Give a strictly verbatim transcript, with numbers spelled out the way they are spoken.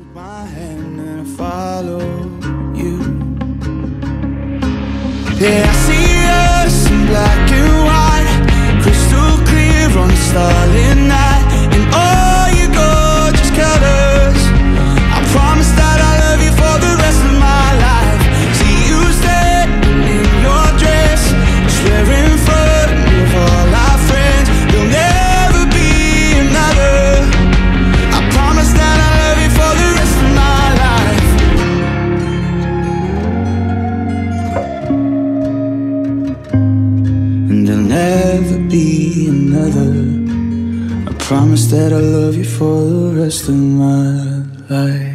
Took my hand and I follow you. Yeah, I see us in black and white, crystal clear on a starlit night, and all your gorgeous colors. I promise that I love you for the rest of my life. See you standing in your dress, swear in front of all our friends, there'll never be another. I promise that I love you for the rest of my life. And there'll never be another. I promise that I love you for the rest of my life.